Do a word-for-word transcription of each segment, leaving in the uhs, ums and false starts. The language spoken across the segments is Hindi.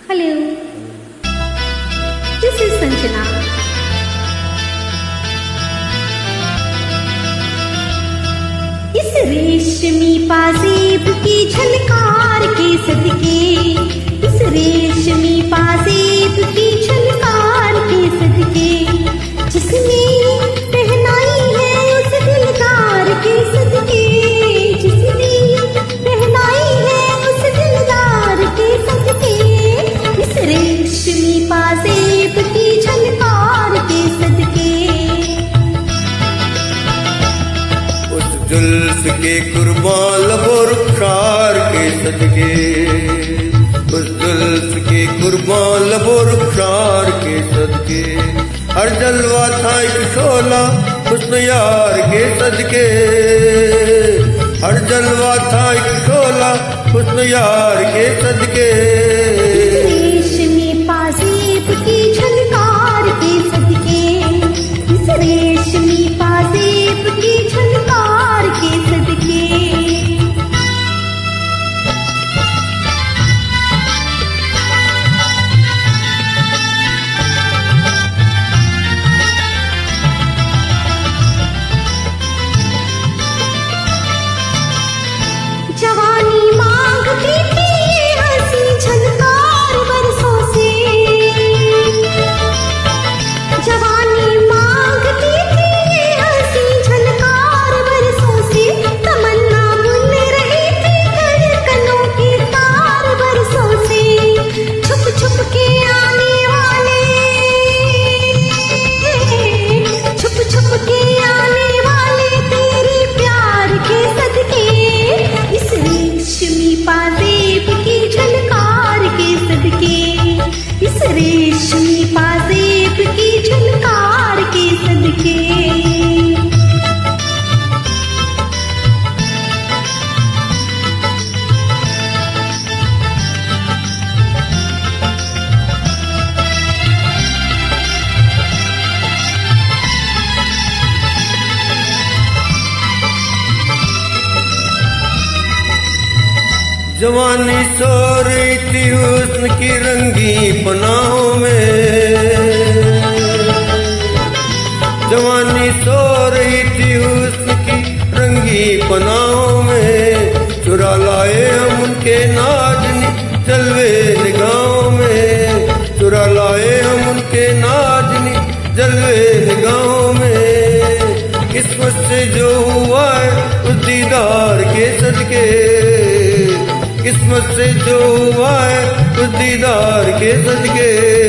Hello, this is Sanjana. इस रेशमी पाजेब की झनकार के सदके, इस रेशमी पाजेब की झनकार के सदके, जिसने पहनाई है उस दिलदार के सदके, जिसने पहनाई है उस दिलदार के सदके, इस रेशमी पाजेब की झनकार के सदके। जुल्फ के कुर्बान लबो रुखसार के सदके, उस जुल्फ के कुर्बान लबो रुखसार के सदके, हर जलवा था एक शोला हुस्न यार के सदके, हर जलवा था एक शोला हुस्न यार के सदके। रेशमी पाजेब की झनकार के सदके, इस रेशमी पाजेब की झनकार के सदके। जवानी मांगती थी हंसी झनकार बरसों से, जवानी मांगती थी हंसी झनकार बरसों से, तमन्ना बुन रही थी धड़कनों की तार बरसों से, छुप छुप के आने वाले, छुप छुप के आने वाले तेरे प्यार के सदके, इस रेशमी पाजेब की झनकार के सदके, इस रेशमी पाजेब की झनकार के सदके। जवानी सो रही थी हुस्न की रंगी पनाहों में, जवानी सो रही थी हुस्न की रंगी पनाहों में, चुरा लाए हम उनके नाज़नी जलवे निगाहों में, चुरा लाए हम उनके नाज़नी जलवे निगाहों में, किस्मत से जो हुआ है उस दीदार के सदके, किस्मत से जो हुआ है उस दीदार के सदके,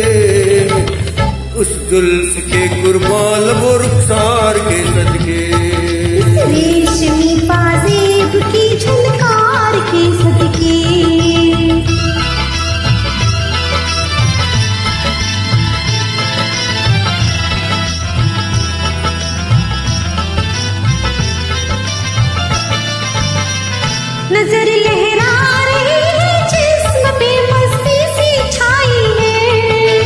उस जुल्फ के कुर्बान लबो रुखसार के सदके। इस रेशमी पाजेब की झनकार के सदके। नजर लहरा रही है जिस्म पे मस्ती सी छाई है,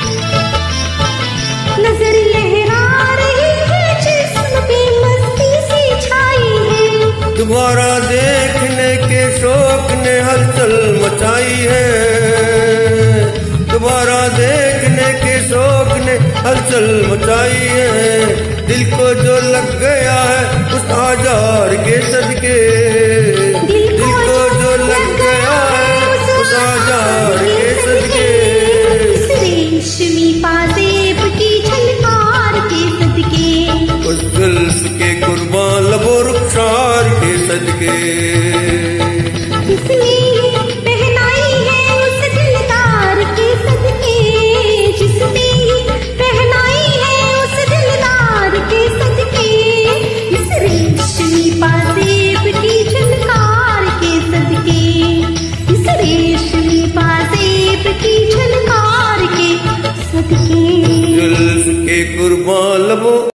नजर लहरा रही है जिस्म पे मस्ती सी छाई है, दोबारा देखने के शौक ने हलचल मचाई है, दोबारा देखने के शौक ने हलचल मचाई है, दिल को जो लग गया है उस आजार के सदके, दिल को जो लग गया है उस आजार के सदके, इस रेशमी पाजेब की झनकार के सदके, उस जुल्फ के कुर्बान लबो रुखसार के सदके, जिसने पहनाई है उस दिलदार के सदके, जिसने पहनाई है उस दिलदार के सदके, इस रेशमी पाजेब की झनकार के सदके, इस रेशमी पाजेब की झनकार के सदके। जुल्फ के कुर्बान लबो